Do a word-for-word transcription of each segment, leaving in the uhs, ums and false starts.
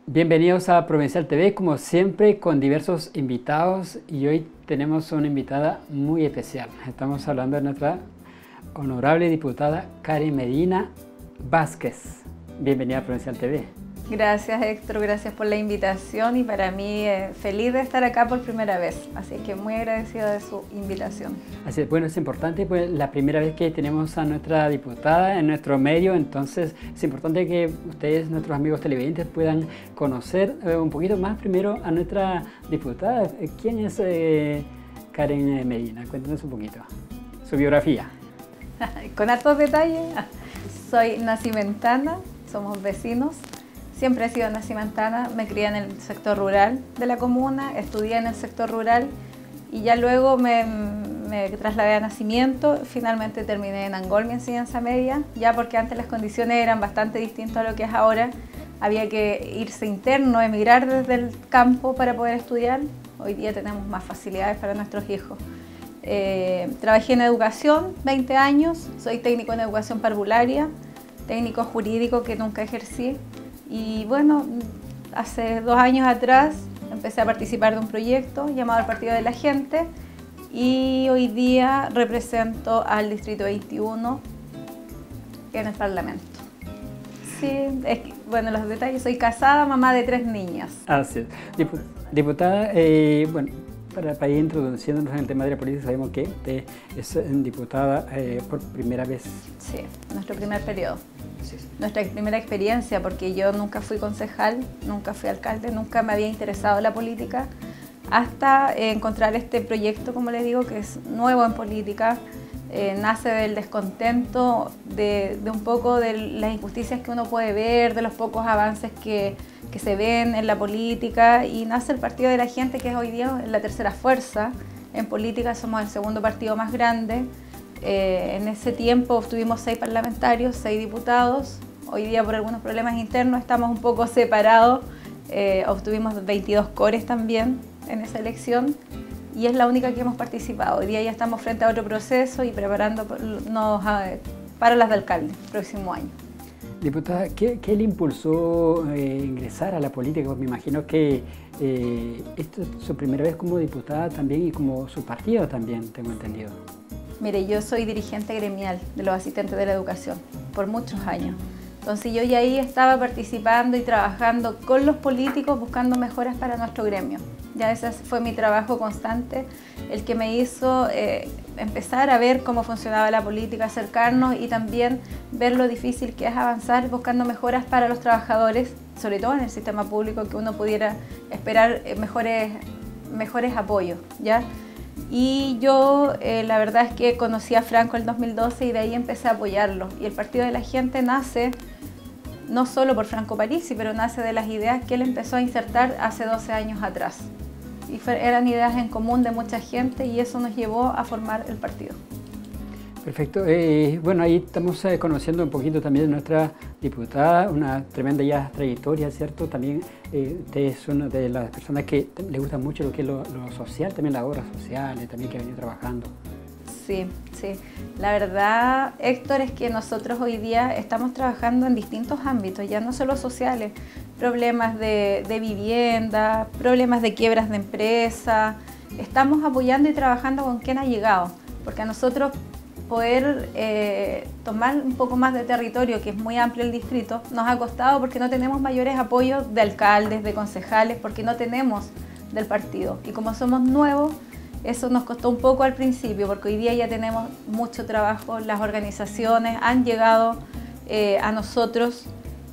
Bienvenidos a Provincial T V, como siempre con diversos invitados, y hoy tenemos una invitada muy especial. Estamos hablando de nuestra honorable diputada Karen Medina Vázquez. Bienvenida a Provincial T V. Gracias, Héctor, gracias por la invitación, y para mí eh, feliz de estar acá por primera vez, así que muy agradecida de su invitación. Así es, bueno, es importante, pues la primera vez que tenemos a nuestra diputada en nuestro medio, entonces es importante que ustedes, nuestros amigos televidentes, puedan conocer eh, un poquito más primero a nuestra diputada. ¿Quién es eh, Karen Medina? Cuéntanos un poquito, su biografía. Con hartos detalles. Soy nacimentana, somos vecinos. Siempre he sido nacimentana, me crié en el sector rural de la comuna, estudié en el sector rural y ya luego me, me trasladé a Nacimiento. Finalmente terminé en Angol mi enseñanza media, ya porque antes las condiciones eran bastante distintas a lo que es ahora. Había que irse interno, emigrar desde el campo para poder estudiar. Hoy día tenemos más facilidades para nuestros hijos. Eh, trabajé en educación veinte años, soy técnico en educación parvularia, técnico jurídico que nunca ejercí. Y bueno, hace dos años atrás empecé a participar de un proyecto llamado el Partido de la Gente y hoy día represento al Distrito veintiuno en el Parlamento. Sí, es que, bueno, los detalles, soy casada, mamá de tres niñas. Así es. Diputada, eh, bueno, para, para ir introduciéndonos en el tema de la política, sabemos que usted es diputada eh, por primera vez. Sí, nuestro primer periodo. Sí, sí. Nuestra primera experiencia, porque yo nunca fui concejal, nunca fui alcalde, nunca me había interesado la política, hasta eh, encontrar este proyecto, como les digo, que es nuevo en política, eh, nace del descontento, de, de un poco de las injusticias que uno puede ver, de los pocos avances que, que se ven en la política, y nace el Partido de la Gente, que es hoy día la tercera fuerza en política, somos el segundo partido más grande. Eh, en ese tiempo obtuvimos seis parlamentarios, seis diputados. Hoy día por algunos problemas internos estamos un poco separados. Eh, obtuvimos veintidós cores también en esa elección y es la única que hemos participado. Hoy día ya estamos frente a otro proceso y preparándonos para las de alcalde el próximo año. Diputada, ¿qué, qué le impulsó eh, ingresar a la política? Pues me imagino que eh, esta es su primera vez como diputada también y como su partido también, tengo entendido. Mire, yo soy dirigente gremial de los asistentes de la educación por muchos años. Entonces yo ya ahí estaba participando y trabajando con los políticos buscando mejoras para nuestro gremio. Ya ese fue mi trabajo constante, el que me hizo eh, empezar a ver cómo funcionaba la política, acercarnos y también ver lo difícil que es avanzar buscando mejoras para los trabajadores, sobre todo en el sistema público, que uno pudiera esperar mejores, mejores apoyos, ¿ya? Y yo eh, la verdad es que conocí a Franco en el dos mil doce y de ahí empecé a apoyarlo. Y el Partido de la Gente nace no solo por Franco Parisi, pero nace de las ideas que él empezó a insertar hace doce años atrás. Y fue, eran ideas en común de mucha gente y eso nos llevó a formar el partido. Perfecto. Eh, bueno, ahí estamos eh, conociendo un poquito también de nuestra diputada, una tremenda ya trayectoria, ¿cierto? También eh, usted es una de las personas que le gusta mucho lo que es lo, lo social, también las obras sociales, también que ha venido trabajando. Sí, sí. La verdad, Héctor, es que nosotros hoy día estamos trabajando en distintos ámbitos, ya no solo sociales, problemas de, de vivienda, problemas de quiebras de empresa. Estamos apoyando y trabajando con quien ha llegado, porque a nosotros poder eh, tomar un poco más de territorio, que es muy amplio el distrito, nos ha costado porque no tenemos mayores apoyos de alcaldes, de concejales, porque no tenemos del partido. Y como somos nuevos, eso nos costó un poco al principio, porque hoy día ya tenemos mucho trabajo, las organizaciones han llegado eh, a nosotros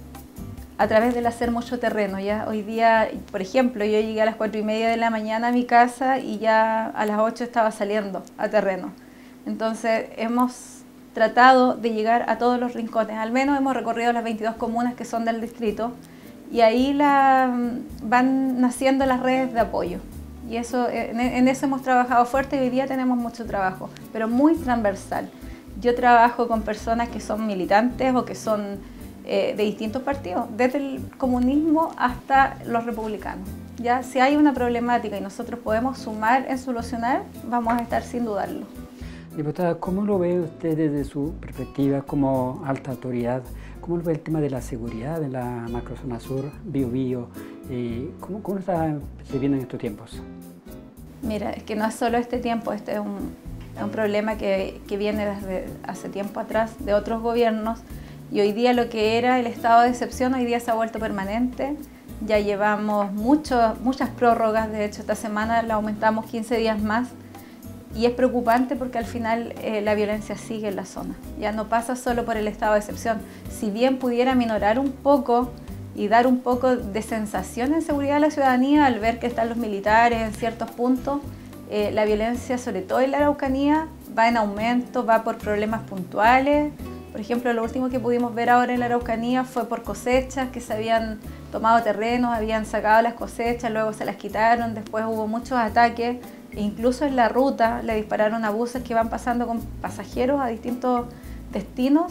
a través del hacer mucho terreno. Ya hoy día, por ejemplo, yo llegué a las cuatro y media de la mañana a mi casa y ya a las ocho estaba saliendo a terreno. Entonces hemos tratado de llegar a todos los rincones, al menos hemos recorrido las veintidós comunas que son del distrito y ahí la, van naciendo las redes de apoyo. Y eso, en, en eso hemos trabajado fuerte y hoy día tenemos mucho trabajo, pero muy transversal. Yo trabajo con personas que son militantes o que son eh, de distintos partidos, desde el comunismo hasta los republicanos. Ya, si hay una problemática y nosotros podemos sumar en solucionar, vamos a estar sin dudarlo. Diputada, ¿cómo lo ve usted desde su perspectiva como alta autoridad? ¿Cómo lo ve el tema de la seguridad en la macrozona sur, Biobío? Eh, ¿cómo, ¿Cómo está percibiendo en estos tiempos? Mira, es que no es solo este tiempo, este es un, es un problema que, que viene desde hace tiempo atrás de otros gobiernos, y hoy día lo que era el estado de excepción hoy día se ha vuelto permanente. Ya llevamos mucho, muchas prórrogas, de hecho esta semana la aumentamos quince días más. Y es preocupante porque al final eh, la violencia sigue en la zona. Ya no pasa solo por el estado de excepción. Si bien pudiera minorar un poco y dar un poco de sensación de seguridad a la ciudadanía al ver que están los militares en ciertos puntos, eh, la violencia, sobre todo en la Araucanía, va en aumento, va por problemas puntuales. Por ejemplo, lo último que pudimos ver ahora en la Araucanía fue por cosechas, que se habían tomado terrenos, habían sacado las cosechas, luego se las quitaron, después hubo muchos ataques. Incluso en la ruta le dispararon a buses que van pasando con pasajeros a distintos destinos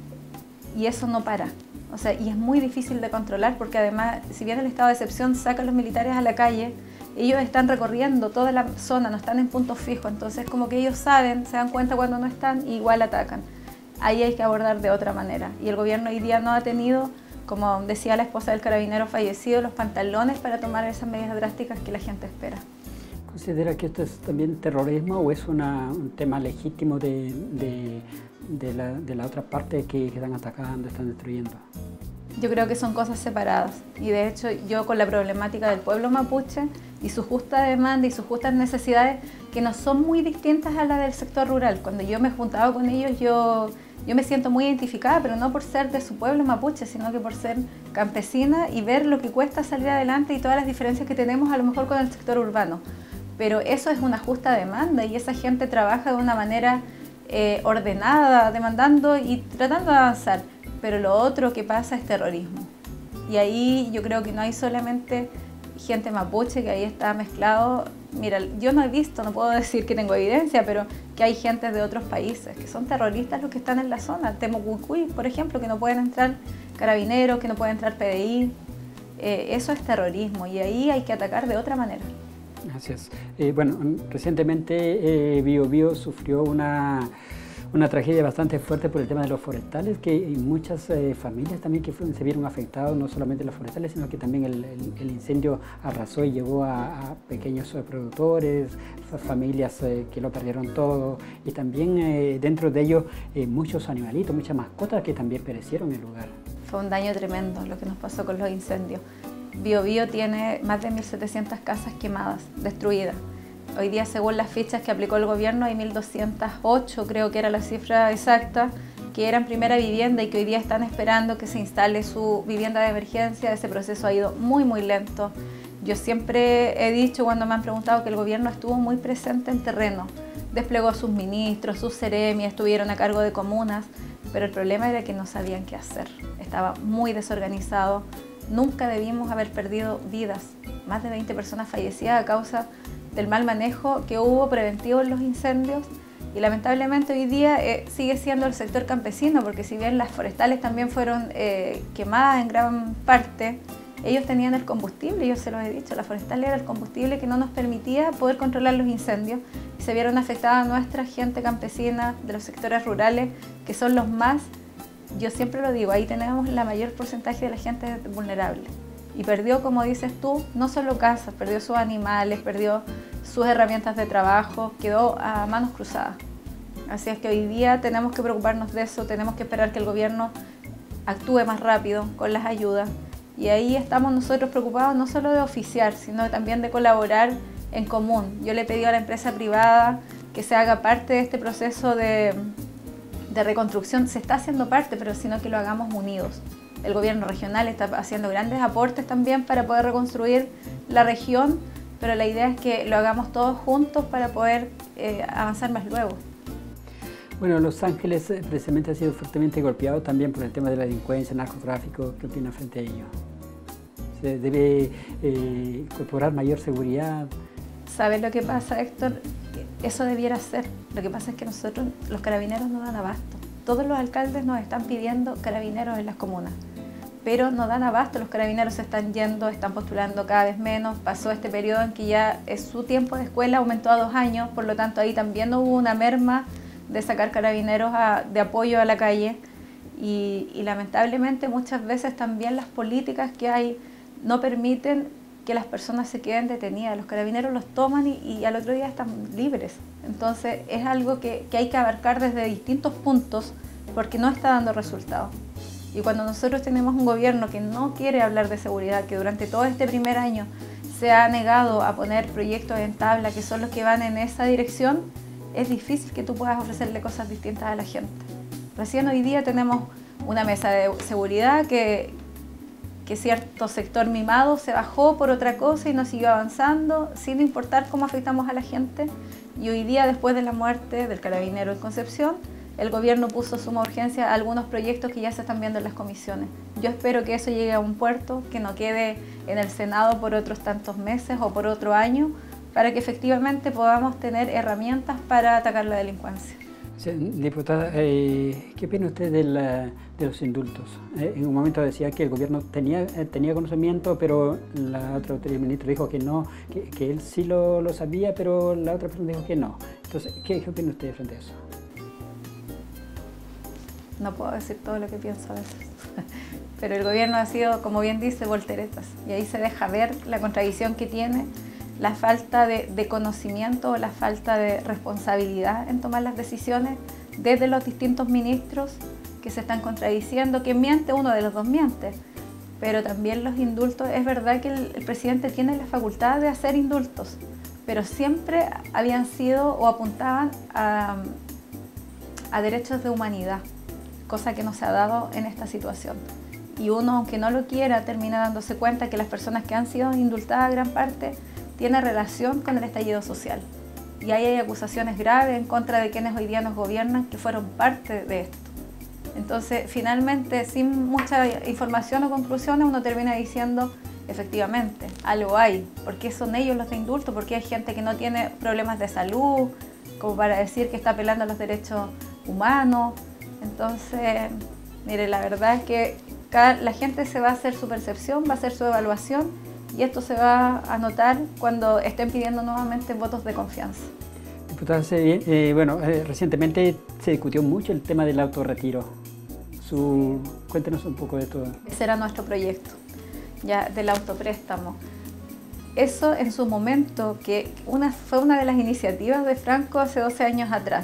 y eso no para. O sea, y es muy difícil de controlar porque además, si bien el estado de excepción saca a los militares a la calle, ellos están recorriendo toda la zona, no están en puntos fijos, entonces como que ellos saben, se dan cuenta cuando no están y igual atacan. Ahí hay que abordar de otra manera. Y el gobierno hoy día no ha tenido, como decía la esposa del carabinero fallecido, los pantalones para tomar esas medidas drásticas que la gente espera. ¿Considera que esto es también terrorismo o es una, un tema legítimo de, de, de, la, de la otra parte que, que están atacando, están destruyendo? Yo creo que son cosas separadas y de hecho yo con la problemática del pueblo mapuche y su justa demanda y sus justas necesidades que no son muy distintas a las del sector rural. Cuando yo me he juntado con ellos yo, yo me siento muy identificada, pero no por ser de su pueblo mapuche, sino que por ser campesina y ver lo que cuesta salir adelante y todas las diferencias que tenemos a lo mejor con el sector urbano. Pero eso es una justa demanda y esa gente trabaja de una manera eh, ordenada, demandando y tratando de avanzar. Pero lo otro que pasa es terrorismo. Y ahí yo creo que no hay solamente gente mapuche, que ahí está mezclado. Mira, yo no he visto, no puedo decir que tengo evidencia, pero que hay gente de otros países, que son terroristas los que están en la zona. Temucuicui, por ejemplo, que no pueden entrar carabineros, que no pueden entrar P D I. Eh, eso es terrorismo y ahí hay que atacar de otra manera. Gracias. Eh, bueno, recientemente eh, Biobío sufrió una, una tragedia bastante fuerte por el tema de los forestales, que muchas eh, familias también que fueron, se vieron afectados, no solamente los forestales, sino que también el, el, el incendio arrasó y llevó a, a pequeños eh, productores, familias eh, que lo perdieron todo, y también eh, dentro de ellos eh, muchos animalitos, muchas mascotas que también perecieron en el lugar. Fue un daño tremendo lo que nos pasó con los incendios. Biobío tiene más de mil setecientas casas quemadas, destruidas. Hoy día, según las fichas que aplicó el gobierno, hay mil doscientas ocho, creo que era la cifra exacta, que eran primera vivienda y que hoy día están esperando que se instale su vivienda de emergencia. Ese proceso ha ido muy, muy lento. Yo siempre he dicho cuando me han preguntado que el gobierno estuvo muy presente en terreno. Desplegó a sus ministros, sus seremi, estuvieron a cargo de comunas, pero el problema era que no sabían qué hacer. Estaba muy desorganizado. Nunca debimos haber perdido vidas. Más de veinte personas fallecidas a causa del mal manejo que hubo preventivo en los incendios y lamentablemente hoy día eh, sigue siendo el sector campesino, porque si bien las forestales también fueron eh, quemadas en gran parte, ellos tenían el combustible, yo se los he dicho, la forestal era el combustible que no nos permitía poder controlar los incendios y se vieron afectadas nuestra gente campesina de los sectores rurales, que son los más. Yo siempre lo digo, ahí tenemos la mayor porcentaje de la gente vulnerable. Y perdió, como dices tú, no solo casas, perdió sus animales, perdió sus herramientas de trabajo, quedó a manos cruzadas. Así es que hoy día tenemos que preocuparnos de eso, tenemos que esperar que el gobierno actúe más rápido con las ayudas. Y ahí estamos nosotros preocupados no solo de oficiar, sino también de colaborar en común. Yo le he pedido a la empresa privada que se haga parte de este proceso de... de reconstrucción. Se está haciendo parte, pero sino que lo hagamos unidos. El gobierno regional está haciendo grandes aportes también para poder reconstruir la región, pero la idea es que lo hagamos todos juntos para poder eh, avanzar más luego. Bueno, Los Ángeles eh, precisamente ha sido fuertemente golpeado también por el tema de la delincuencia, el narcotráfico. ¿Qué opina frente a ello? ¿Se debe eh, incorporar mayor seguridad? ¿Sabes lo que pasa, Héctor? Eso debiera ser. Lo que pasa es que nosotros, los carabineros, no dan abasto. Todos los alcaldes nos están pidiendo carabineros en las comunas, pero no dan abasto. Los carabineros se están yendo, están postulando cada vez menos. Pasó este periodo en que ya es su tiempo de escuela, aumentó a dos años, por lo tanto ahí también no hubo una merma de sacar carabineros a, de apoyo a la calle y, y lamentablemente muchas veces también las políticas que hay no permiten que las personas se queden detenidas. Los carabineros los toman y, y al otro día están libres. Entonces es algo que, que hay que abarcar desde distintos puntos porque no está dando resultados. Y cuando nosotros tenemos un gobierno que no quiere hablar de seguridad, que durante todo este primer año se ha negado a poner proyectos en tabla que son los que van en esa dirección, es difícil que tú puedas ofrecerle cosas distintas a la gente. Recién hoy día tenemos una mesa de seguridad que, que cierto sector mimado se bajó por otra cosa y nos siguió avanzando sin importar cómo afectamos a la gente. Y hoy día, después de la muerte del carabinero en Concepción, el gobierno puso suma urgencia a algunos proyectos que ya se están viendo en las comisiones. Yo espero que eso llegue a un puerto, que no quede en el Senado por otros tantos meses o por otro año, para que efectivamente podamos tener herramientas para atacar la delincuencia. Sí, diputada, eh, ¿qué opina usted de, la, de los indultos? Eh, en un momento decía que el gobierno tenía, eh, tenía conocimiento, pero la otra ministra dijo que no, que, que él sí lo, lo sabía, pero la otra persona dijo que no. Entonces, ¿qué, qué opina usted frente a eso? No puedo decir todo lo que pienso a veces, pero el gobierno ha sido, como bien dice, volteretas, y ahí se deja ver la contradicción que tiene, la falta de, de conocimiento o la falta de responsabilidad en tomar las decisiones desde los distintos ministros que se están contradiciendo, que miente, uno de los dos miente, pero también los indultos, es verdad que el, el presidente tiene la facultad de hacer indultos, pero siempre habían sido o apuntaban a, a derechos de humanidad, cosa que no se ha dado en esta situación. Y uno, aunque no lo quiera, termina dándose cuenta que las personas que han sido indultadas, gran parte, tienen relación con el estallido social. Y ahí hay acusaciones graves en contra de quienes hoy día nos gobiernan, que fueron parte de esto. Entonces, finalmente, sin mucha información o conclusiones, uno termina diciendo, efectivamente, algo hay. ¿Por qué son ellos los de indulto? ¿Por qué hay gente que no tiene problemas de salud, como para decir que está apelando a los derechos humanos? Entonces, mire, la verdad es que cada, la gente se va a hacer su percepción, va a hacer su evaluación y esto se va a notar cuando estén pidiendo nuevamente votos de confianza. Diputada, eh, bueno, eh, recientemente se discutió mucho el tema del autorretiro. Su, cuéntenos un poco de todo. Ese era nuestro proyecto, ya del autopréstamo. Eso en su momento, que una, fue una de las iniciativas de Franco hace doce años atrás.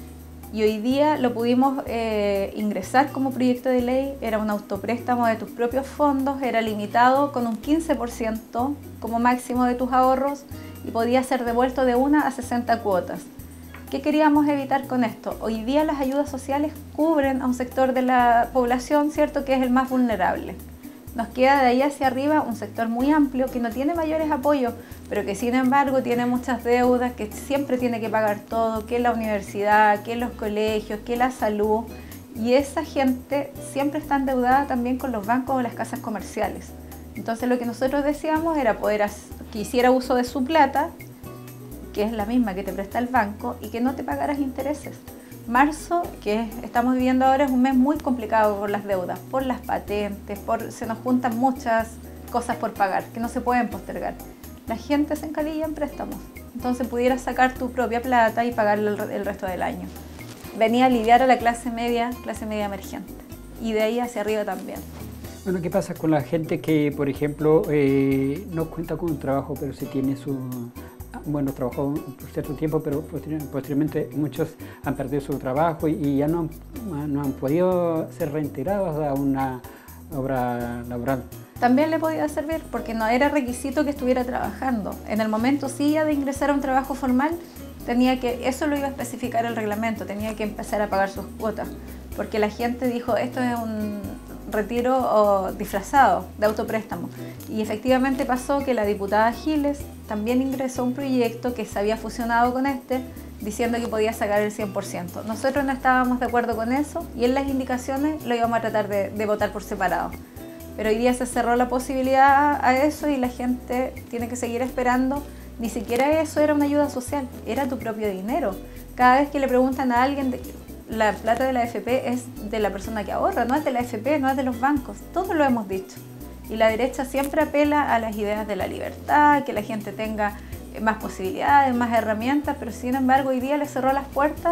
Y hoy día lo pudimos eh, ingresar como proyecto de ley, era un autopréstamo de tus propios fondos, era limitado con un quince por ciento como máximo de tus ahorros y podía ser devuelto de una a sesenta cuotas. ¿Qué queríamos evitar con esto? Hoy día las ayudas sociales cubren a un sector de la población, ¿cierto?, que es el más vulnerable. Nos queda de ahí hacia arriba un sector muy amplio que no tiene mayores apoyos, pero que sin embargo tiene muchas deudas, que siempre tiene que pagar todo, que la universidad, que los colegios, que la salud. Y esa gente siempre está endeudada también con los bancos o las casas comerciales. Entonces lo que nosotros decíamos era poder que hiciera uso de su plata, que es la misma que te presta el banco, y que no te pagaras intereses. Marzo, que estamos viviendo ahora, es un mes muy complicado por las deudas, por las patentes, por, se nos juntan muchas cosas por pagar que no se pueden postergar. La gente se encalilla en préstamos, entonces pudieras sacar tu propia plata y pagarle el, el resto del año. Venía a aliviar a la clase media, clase media emergente, y de ahí hacia arriba también. Bueno, ¿qué pasa con la gente que, por ejemplo, eh, no cuenta con un trabajo, pero sí tiene su... Bueno, trabajó por cierto tiempo, pero posteriormente muchos han perdido su trabajo y, y ya no han, no han podido ser reintegrados a una obra laboral? También le podía servir porque no era requisito que estuviera trabajando. En el momento sí ya de ingresar a un trabajo formal, tenía que, eso lo iba a especificar el reglamento, tenía que empezar a pagar sus cuotas, porque la gente dijo, esto es un retiro o disfrazado de autopréstamo. Y efectivamente pasó que la diputada Giles también ingresó un proyecto que se había fusionado con este, diciendo que podía sacar el cien por ciento. Nosotros no estábamos de acuerdo con eso y en las indicaciones lo íbamos a tratar de, de votar por separado. Pero hoy día se cerró la posibilidad a eso y la gente tiene que seguir esperando. Ni siquiera eso era una ayuda social, era tu propio dinero. Cada vez que le preguntan a alguien, de, la plata de la A F P es de la persona que ahorra, no es de la A F P, no es de los bancos. Todos lo hemos dicho. Y la derecha siempre apela a las ideas de la libertad, que la gente tenga más posibilidades, más herramientas, pero sin embargo hoy día le cerró las puertas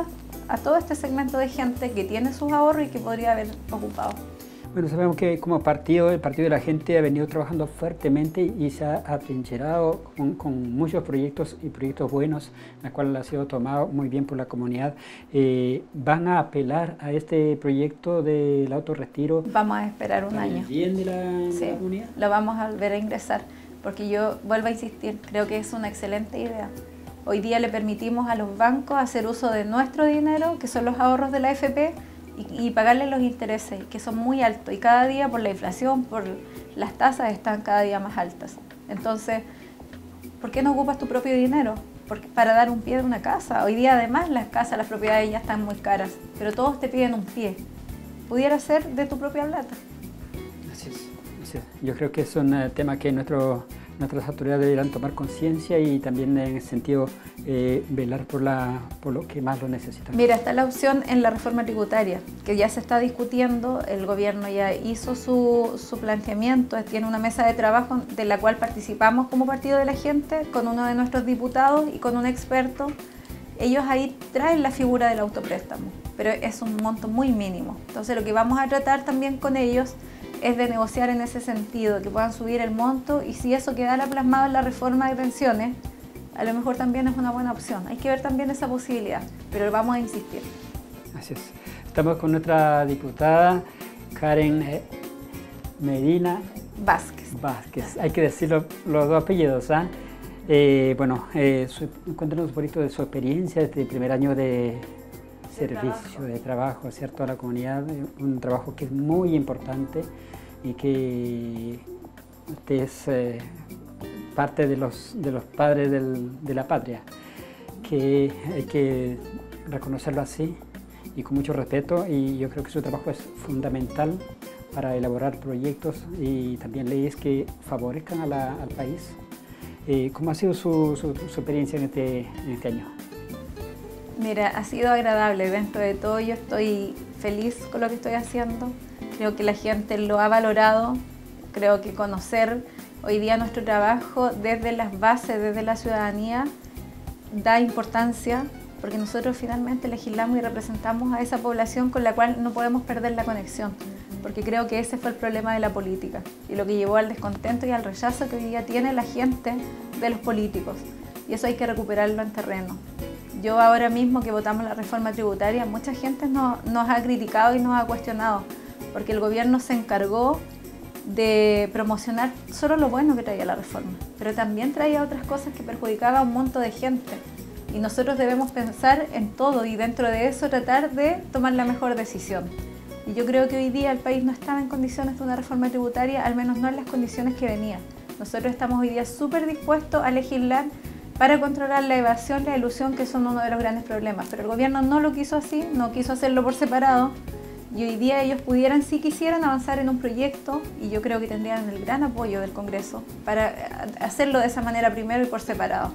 a todo este segmento de gente que tiene sus ahorros y que podría haber ocupado. Bueno, sabemos que como partido, el Partido de la Gente ha venido trabajando fuertemente y se ha atrincherado con, con muchos proyectos y proyectos buenos, la cual ha sido tomado muy bien por la comunidad. Eh, ¿Van a apelar a este proyecto del autorretiro? Vamos a esperar un año. ¿Para el bien de la, de sí, la comunidad? Lo vamos a volver a ingresar, porque yo vuelvo a insistir, creo que es una excelente idea. Hoy día le permitimos a los bancos hacer uso de nuestro dinero, que son los ahorros de la A F P, y, y pagarle los intereses, que son muy altos, y cada día por la inflación, por las tasas están cada día más altas. Entonces, ¿por qué no ocupas tu propio dinero? Porque para dar un pie de una casa. Hoy día además las casas, las propiedades ya están muy caras, pero todos te piden un pie. Pudiera ser de tu propia plata. Así es, así es. Yo creo que es un uh, tema que nuestro, nuestras autoridades deberán tomar conciencia y también en ese sentido eh, velar por, la, por lo que más lo necesitan. Mira, está la opción en la reforma tributaria, que ya se está discutiendo, el gobierno ya hizo su, su planteamiento, tiene una mesa de trabajo de la cual participamos como Partido de la Gente, con uno de nuestros diputados y con un experto. Ellos ahí traen la figura del autopréstamo, pero es un monto muy mínimo. Entonces lo que vamos a tratar también con ellos es de negociar en ese sentido, que puedan subir el monto, y si eso quedara plasmado en la reforma de pensiones, a lo mejor también es una buena opción. Hay que ver también esa posibilidad, pero vamos a insistir. Así es. Estamos con nuestra diputada Karen eh, Medina Vázquez. Vázquez. Hay que decir los, los dos apellidos, ¿ah? Eh, bueno, eh, su, cuéntanos un poquito de su experiencia, de este primer año de servicio, trabajo. de trabajo, ¿cierto? A la comunidad, un trabajo que es muy importante y que usted es eh, parte de los, de los padres del, de la patria, que hay que reconocerlo así y con mucho respeto, y yo creo que su trabajo es fundamental para elaborar proyectos y también leyes que favorezcan a la, al país. Eh, ¿Cómo ha sido su, su, su experiencia en este, en este año? Mira, ha sido agradable. Dentro de todo yo estoy feliz con lo que estoy haciendo. Creo que la gente lo ha valorado. Creo que conocer hoy día nuestro trabajo desde las bases, desde la ciudadanía, da importancia, porque nosotros finalmente legislamos y representamos a esa población con la cual no podemos perder la conexión, porque creo que ese fue el problema de la política y lo que llevó al descontento y al rechazo que hoy día tiene la gente de los políticos, y eso hay que recuperarlo en terreno. Yo ahora mismo que votamos la reforma tributaria, mucha gente nos, nos ha criticado y nos ha cuestionado, porque el gobierno se encargó de promocionar solo lo bueno que traía la reforma, pero también traía otras cosas que perjudicaban a un montón de gente, y nosotros debemos pensar en todo y dentro de eso tratar de tomar la mejor decisión. Y yo creo que hoy día el país no estaba en condiciones de una reforma tributaria, al menos no en las condiciones que venía. Nosotros estamos hoy día súper dispuestos a legislar para controlar la evasión, la elusión, que son uno de los grandes problemas, pero el gobierno no lo quiso así, no quiso hacerlo por separado, y hoy día ellos pudieran, si quisieran, avanzar en un proyecto, y yo creo que tendrían el gran apoyo del Congreso para hacerlo de esa manera primero y por separado.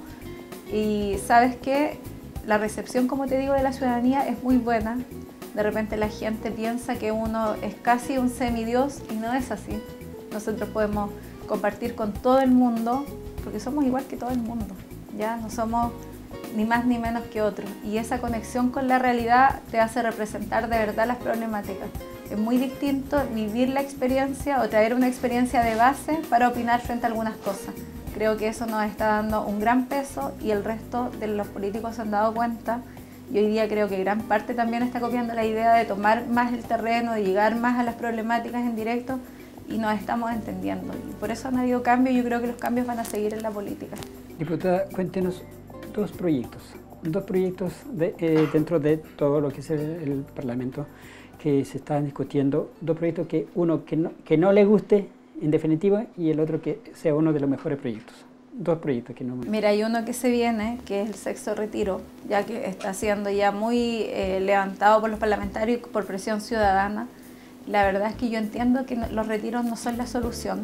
Y sabes que la recepción, como te digo, de la ciudadanía es muy buena. De repente la gente piensa que uno es casi un semidios y no es así. Nosotros podemos compartir con todo el mundo porque somos igual que todo el mundo, ya no somos ni más ni menos que otros, y esa conexión con la realidad te hace representar de verdad las problemáticas. Es muy distinto vivir la experiencia o traer una experiencia de base para opinar frente a algunas cosas. Creo que eso nos está dando un gran peso y el resto de los políticos se han dado cuenta, y hoy día creo que gran parte también está copiando la idea de tomar más el terreno, de llegar más a las problemáticas en directo, y nos estamos entendiendo. Y por eso han habido cambios, y yo creo que los cambios van a seguir en la política. Diputada, cuéntenos dos proyectos, dos proyectos de, eh, dentro de todo lo que es el, el Parlamento que se están discutiendo, dos proyectos que uno que no, que no le guste en definitiva y el otro que sea uno de los mejores proyectos. Dos proyectos que no me... Mira, hay uno que se viene, que es el sexto retiro, ya que está siendo ya muy eh, levantado por los parlamentarios y por presión ciudadana. La verdad es que yo entiendo que no, los retiros no son la solución,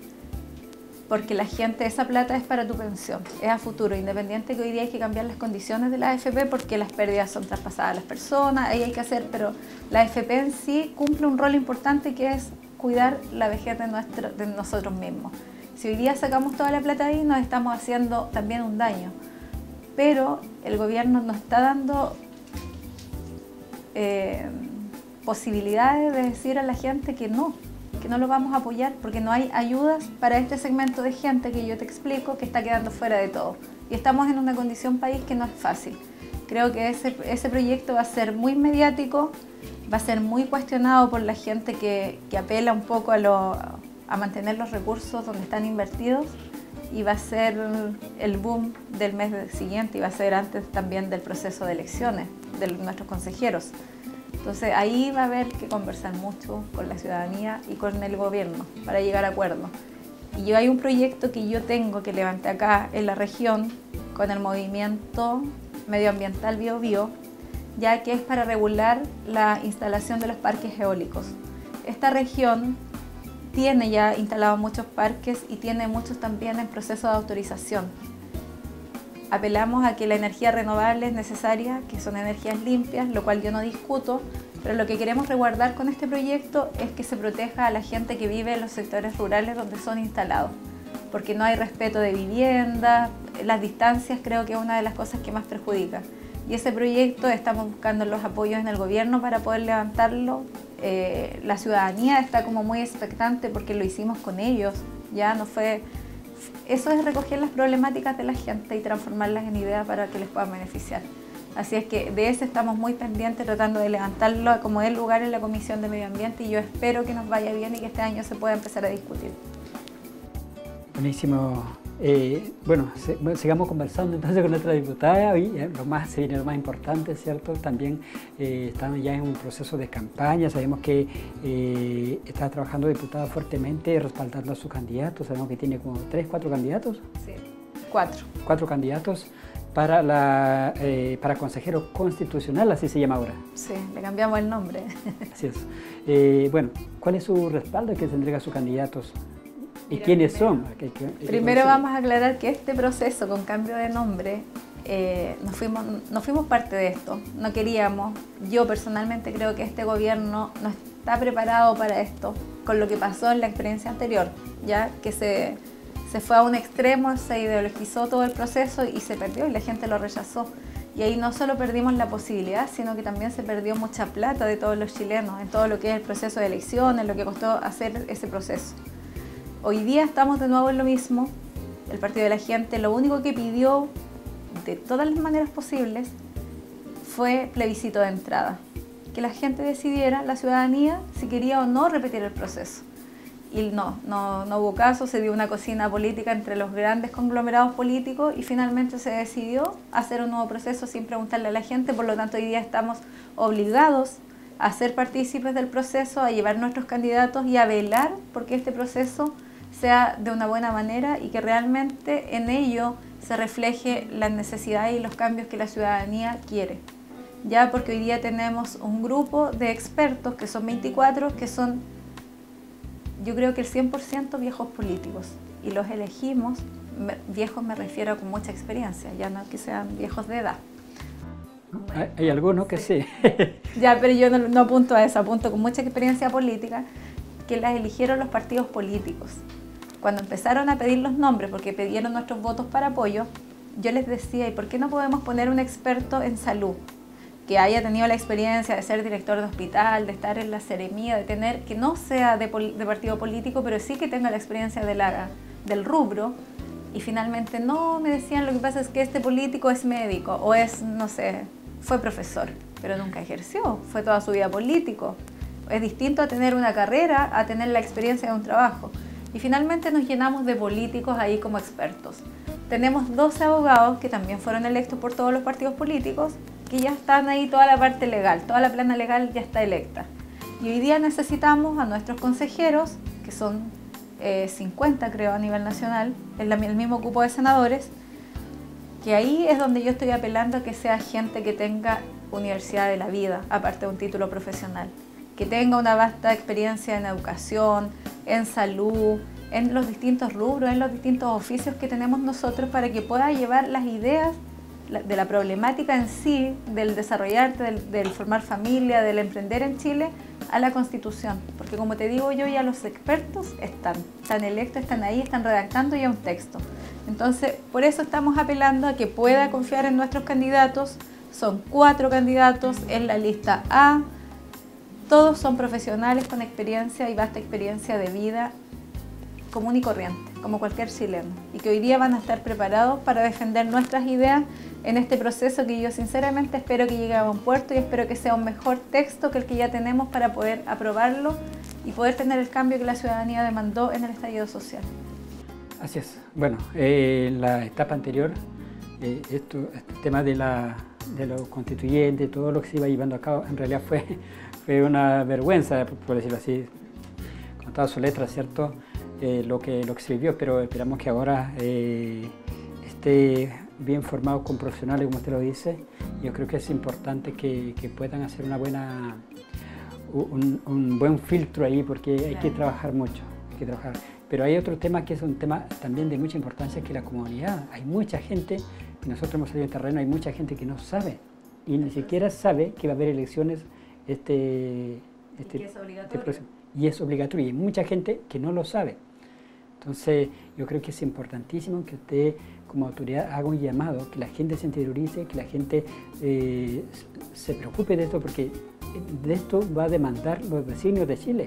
porque la gente, esa plata es para tu pensión, es a futuro, independiente que hoy día hay que cambiar las condiciones de la A F P porque las pérdidas son traspasadas a las personas, ahí hay que hacer, pero la A F P en sí cumple un rol importante que es cuidar la vejez de, nuestro, de nosotros mismos. Si hoy día sacamos toda la plata ahí, nos estamos haciendo también un daño, pero el gobierno nos está dando eh, posibilidades de decir a la gente que no, que no lo vamos a apoyar porque no hay ayudas para este segmento de gente que yo te explico que está quedando fuera de todo. Y estamos en una condición país que no es fácil. Creo que ese, ese proyecto va a ser muy mediático, va a ser muy cuestionado por la gente que, que apela un poco a, lo, a mantener los recursos donde están invertidos, y va a ser el boom del mes siguiente y va a ser antes también del proceso de elecciones de nuestros consejeros. Entonces ahí va a haber que conversar mucho con la ciudadanía y con el gobierno para llegar a acuerdos. Y yo hay un proyecto que yo tengo que levanté acá en la región con el movimiento medioambiental Bio Bio, ya que es para regular la instalación de los parques eólicos. Esta región tiene ya instalados muchos parques y tiene muchos también en proceso de autorización. Apelamos a que la energía renovable es necesaria, que son energías limpias, lo cual yo no discuto, pero lo que queremos resguardar con este proyecto es que se proteja a la gente que vive en los sectores rurales donde son instalados, porque no hay respeto de vivienda, las distancias creo que es una de las cosas que más perjudica. Y ese proyecto estamos buscando los apoyos en el gobierno para poder levantarlo. Eh, la ciudadanía está como muy expectante porque lo hicimos con ellos, ya no fue... Eso es recoger las problemáticas de la gente y transformarlas en ideas para que les puedan beneficiar. Así es que de ese estamos muy pendientes tratando de levantarlo como el lugar en la Comisión de Medio Ambiente y yo espero que nos vaya bien y que este año se pueda empezar a discutir. Buenísimo. Eh, bueno, se, bueno, sigamos conversando entonces con nuestra diputada. Hoy eh, lo más, se viene lo más importante, ¿cierto? También eh, estamos ya en un proceso de campaña. Sabemos que eh, está trabajando diputada fuertemente, respaldando a sus candidatos. Sabemos que tiene como tres, cuatro candidatos. Sí, cuatro. Cuatro candidatos para, la, eh, para consejero constitucional, así se llama ahora. Sí, le cambiamos el nombre. Así es. Eh, bueno, ¿cuál es su respaldo que se entrega a sus candidatos? ¿Y Mira, quiénes primero, son? Hay que, hay que primero vamos a aclarar que este proceso con cambio de nombre, eh, no, fuimos, no fuimos parte de esto, no queríamos. Yo personalmente creo que este gobierno no está preparado para esto, con lo que pasó en la experiencia anterior, ya que se, se fue a un extremo, se ideologizó todo el proceso y se perdió y la gente lo rechazó. Y ahí no solo perdimos la posibilidad, sino que también se perdió mucha plata de todos los chilenos en todo lo que es el proceso de elecciones, lo que costó hacer ese proceso. Hoy día estamos de nuevo en lo mismo. El Partido de la Gente lo único que pidió de todas las maneras posibles fue plebiscito de entrada. Que la gente decidiera, la ciudadanía, si quería o no repetir el proceso. Y no, no, no hubo caso, se dio una cocina política entre los grandes conglomerados políticos y finalmente se decidió hacer un nuevo proceso sin preguntarle a la gente. Por lo tanto, hoy día estamos obligados a ser partícipes del proceso, a llevar nuestros candidatos y a velar porque este proceso sea de una buena manera y que realmente en ello se refleje las necesidades y los cambios que la ciudadanía quiere. Ya porque hoy día tenemos un grupo de expertos, que son veinticuatro, que son, yo creo que el cien por ciento viejos políticos. Y los elegimos, me, viejos me refiero con mucha experiencia, ya no que sean viejos de edad. Hay, hay algunos que sí. Ya, pero yo no, no apunto a eso, apunto con mucha experiencia política, que las eligieron los partidos políticos. Cuando empezaron a pedir los nombres, porque pidieron nuestros votos para apoyo, yo les decía, ¿y por qué no podemos poner un experto en salud? Que haya tenido la experiencia de ser director de hospital, de estar en la seremía, de tener, que no sea de, de partido político, pero sí que tenga la experiencia de la, del rubro. Y finalmente no, me decían, lo que pasa es que este político es médico, o es, no sé, fue profesor, pero nunca ejerció, fue toda su vida político. Es distinto a tener una carrera, a tener la experiencia de un trabajo. Y finalmente nos llenamos de políticos ahí como expertos. Tenemos doce abogados que también fueron electos por todos los partidos políticos, que ya están ahí toda la parte legal, toda la plana legal ya está electa. Y hoy día necesitamos a nuestros consejeros, que son eh, cincuenta creo a nivel nacional, el, el mismo cupo de senadores, que ahí es donde yo estoy apelando a que sea gente que tenga universidad de la vida, aparte de un título profesional, que tenga una vasta experiencia en educación, en salud, en los distintos rubros, en los distintos oficios que tenemos nosotros para que pueda llevar las ideas de la problemática en sí, del desarrollarte, del, del formar familia, del emprender en Chile, a la Constitución. Porque como te digo yo, ya los expertos están, están electos, están ahí, están redactando ya un texto. Entonces, por eso estamos apelando a que pueda confiar en nuestros candidatos, Son cuatro candidatos en la lista A. Todos son profesionales con experiencia y vasta experiencia de vida común y corriente, como cualquier chileno, y que hoy día van a estar preparados para defender nuestras ideas en este proceso que yo sinceramente espero que llegue a buen puerto y espero que sea un mejor texto que el que ya tenemos para poder aprobarlo y poder tener el cambio que la ciudadanía demandó en el estallido social. Así es. Bueno, eh, en la etapa anterior, eh, esto, este tema de, la, de los constituyentes, todo lo que se iba llevando a cabo, en realidad fue, fue una vergüenza, por decirlo así, con todas sus letras, ¿cierto? Eh, lo, que, lo que se vivió, pero esperamos que ahora eh, esté bien formado con profesionales, como usted lo dice. Yo creo que es importante que, que puedan hacer una buena, un, un buen filtro ahí, porque hay que trabajar mucho, hay que trabajar. Pero hay otro tema que es un tema también de mucha importancia, que es la comunidad. Hay mucha gente, y nosotros hemos salido en terreno, hay mucha gente que no sabe, y ni siquiera sabe que va a haber elecciones este, este, y que es obligatorio. este próximo. Y es obligatorio, y hay mucha gente que no lo sabe. Entonces, yo creo que es importantísimo que usted, como autoridad, haga un llamado, que la gente se interiorice, que la gente eh, se preocupe de esto, porque de esto va a demandar los vecinos de Chile.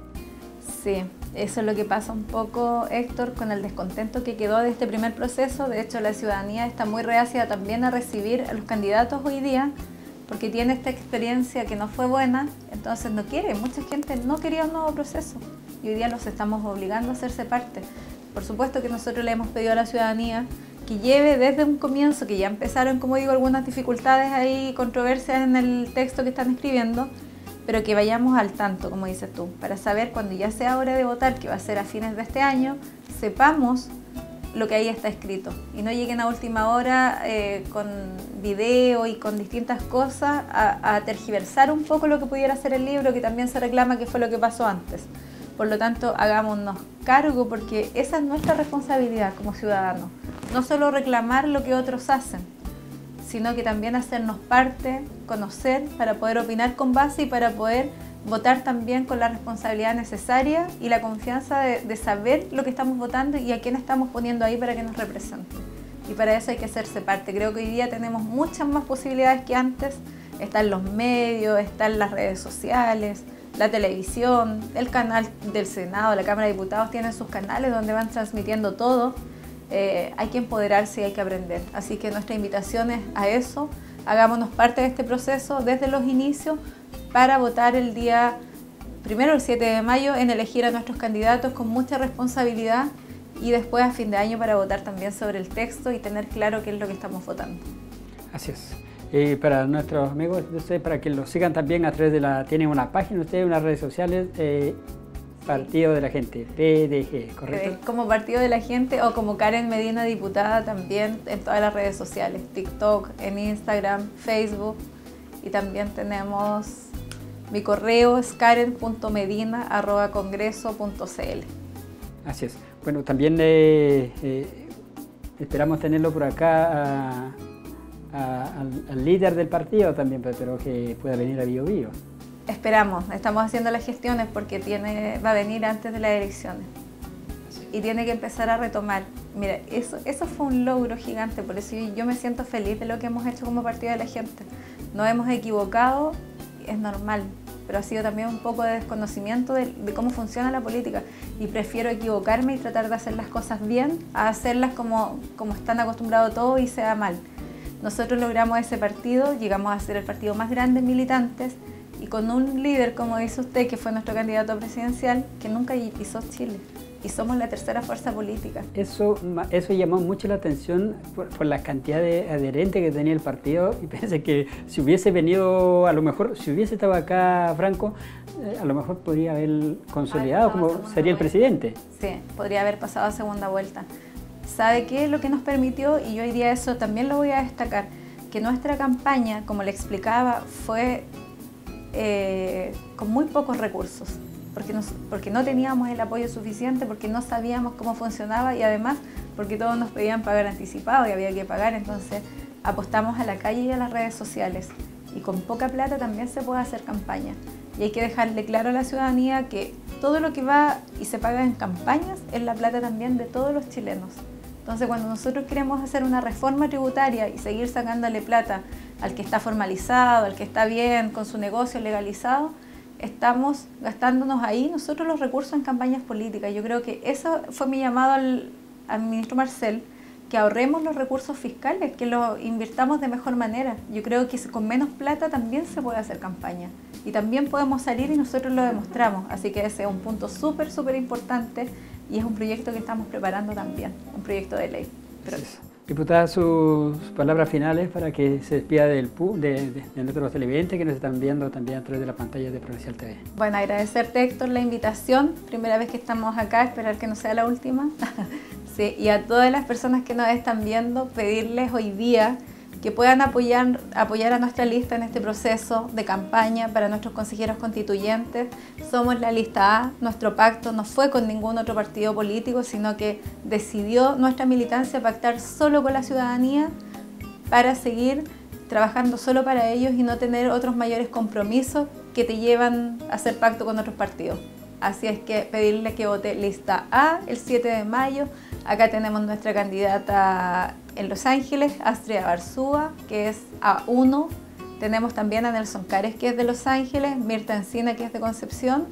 Sí, eso es lo que pasa un poco, Héctor, con el descontento que quedó de este primer proceso. De hecho, la ciudadanía está muy reacia también a recibir a los candidatos hoy día, porque tiene esta experiencia que no fue buena, entonces no quiere. Mucha gente no quería un nuevo proceso y hoy día los estamos obligando a hacerse parte. Por supuesto que nosotros le hemos pedido a la ciudadanía que lleve desde un comienzo, que ya empezaron, como digo, algunas dificultades ahí, controversias en el texto que están escribiendo, pero que vayamos al tanto, como dices tú, para saber cuando ya sea hora de votar, que va a ser a fines de este año, sepamos lo que ahí está escrito y no lleguen a última hora eh, con video y con distintas cosas a, a tergiversar un poco lo que pudiera ser el libro, que también se reclama que fue lo que pasó antes. Por lo tanto, hagámonos cargo, porque esa es nuestra responsabilidad como ciudadanos. No solo reclamar lo que otros hacen, sino que también hacernos parte, conocer, para poder opinar con base y para poder votar también con la responsabilidad necesaria y la confianza de, de saber lo que estamos votando y a quién estamos poniendo ahí para que nos represente. Y para eso hay que hacerse parte. Creo que hoy día tenemos muchas más posibilidades que antes. Están los medios, están las redes sociales, la televisión, el canal del Senado, la Cámara de Diputados tienen sus canales donde van transmitiendo todo. Eh, hay que empoderarse y hay que aprender. Así que nuestra invitación es a eso. Hagámonos parte de este proceso desde los inicios, para votar el día primero, el siete de mayo, en elegir a nuestros candidatos con mucha responsabilidad y después a fin de año para votar también sobre el texto y tener claro qué es lo que estamos votando. Así es. Eh, para nuestros amigos, ustedes, para que lo sigan también a través de la, tienen una página, ustedes, unas redes sociales, eh, Partido de la Gente, P D G, ¿correcto? Como Partido de la Gente o como Karen Medina Diputada también en todas las redes sociales, TikTok, en Instagram, Facebook, y también tenemos mi correo es karen punto medina arroba congreso punto c l. Así es. Bueno, también eh, eh, esperamos tenerlo por acá a, a, al, al líder del partido también, pero que pueda venir a Bio Bio. Esperamos, estamos haciendo las gestiones porque tiene, va a venir antes de las elecciones y tiene que empezar a retomar. Mira, eso, eso fue un logro gigante, por eso yo, yo me siento feliz de lo que hemos hecho como Partido de la Gente. Nos hemos equivocado, es normal, pero ha sido también un poco de desconocimiento de, de cómo funciona la política y prefiero equivocarme y tratar de hacer las cosas bien a hacerlas como, como están acostumbrados todos y sea mal. Nosotros logramos ese partido, llegamos a ser el partido más grande en militantes y con un líder, como dice usted, que fue nuestro candidato presidencial, que nunca pisó Chile. Y somos la tercera fuerza política. Eso, eso llamó mucho la atención por, por la cantidad de adherentes que tenía el partido, y pensé que si hubiese venido, a lo mejor, si hubiese estado acá Franco, eh, a lo mejor podría haber consolidado como sería el presidente. Sí, podría haber pasado a segunda vuelta. ¿Sabe qué es lo que nos permitió? Y yo hoy día eso también lo voy a destacar, que nuestra campaña, como le explicaba, fue eh, con muy pocos recursos. Porque, nos, porque no teníamos el apoyo suficiente, porque no sabíamos cómo funcionaba y además porque todos nos pedían pagar anticipado y había que pagar, entonces apostamos a la calle y a las redes sociales y con poca plata también se puede hacer campaña y hay que dejarle claro a la ciudadanía que todo lo que va y se paga en campañas es la plata también de todos los chilenos Entonces, cuando nosotros queremos hacer una reforma tributaria y seguir sacándole plata al que está formalizado, al que está bien, con su negocio legalizado, estamos gastándonos ahí nosotros los recursos en campañas políticas. Yo creo que eso fue mi llamado al, al ministro Marcel, que ahorremos los recursos fiscales, que los invirtamos de mejor manera. Yo creo que con menos plata también se puede hacer campaña y también podemos salir y nosotros lo demostramos. Así que ese es un punto súper, súper importante y es un proyecto que estamos preparando también, un proyecto de ley. Pero... Diputada, sus palabras finales para que se despida del pu de, de, de nuestros televidentes que nos están viendo también a través de la pantalla de Provincial T V. Bueno, agradecerte, Héctor, la invitación. Primera vez que estamos acá, esperar que no sea la última. Sí, y a todas las personas que nos están viendo, pedirles hoy día que puedan apoyar, apoyar a nuestra lista en este proceso de campaña para nuestros consejeros constituyentes. Somos la lista A, nuestro pacto no fue con ningún otro partido político, sino que decidió nuestra militancia pactar solo con la ciudadanía para seguir trabajando solo para ellos y no tener otros mayores compromisos que te llevan a hacer pacto con otros partidos. Así es que pedirle que vote lista A el siete de mayo. Acá tenemos nuestra candidata en Los Ángeles, Astria Barzúa, que es A uno. Tenemos también a Nelson Cares, que es de Los Ángeles, Mirta Encina, que es de Concepción,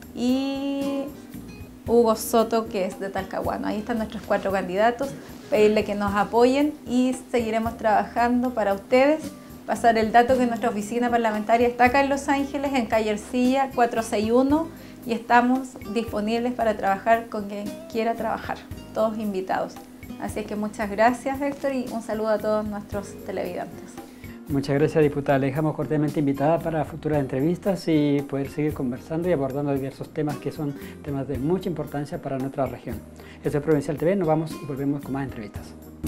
y Hugo Soto, que es de Talcahuano. Ahí están nuestros cuatro candidatos. Pedirle que nos apoyen y seguiremos trabajando para ustedes. Pasar el dato que nuestra oficina parlamentaria está acá en Los Ángeles, en calle Ercilla cuatrocientos sesenta y uno, y estamos disponibles para trabajar con quien quiera trabajar, todos invitados. Así es que muchas gracias, Héctor, y un saludo a todos nuestros televidentes. Muchas gracias, diputada. Le dejamos cordialmente invitada para futuras entrevistas y poder seguir conversando y abordando diversos temas que son temas de mucha importancia para nuestra región. Esto es Provincial T V, nos vamos y volvemos con más entrevistas.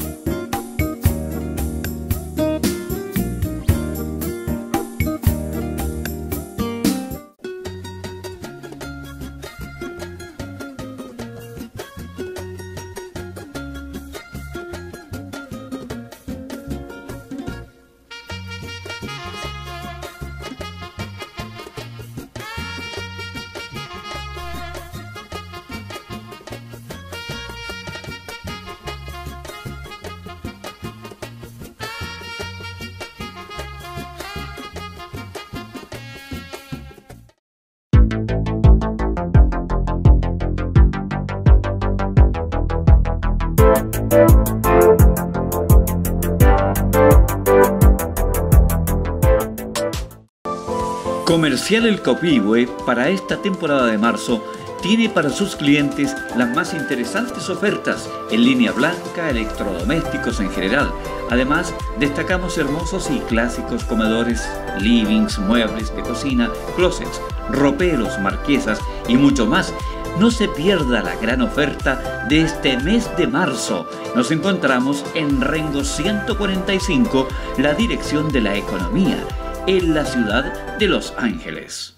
Comercial El Copihue, para esta temporada de marzo, tiene para sus clientes las más interesantes ofertas en línea blanca, electrodomésticos en general. Además, destacamos hermosos y clásicos comedores, livings, muebles de cocina, closets, roperos, marquesas y mucho más. No se pierda la gran oferta de este mes de marzo. Nos encontramos en Rengo ciento cuarenta y cinco, la dirección de la economía, en la ciudad de Los Ángeles.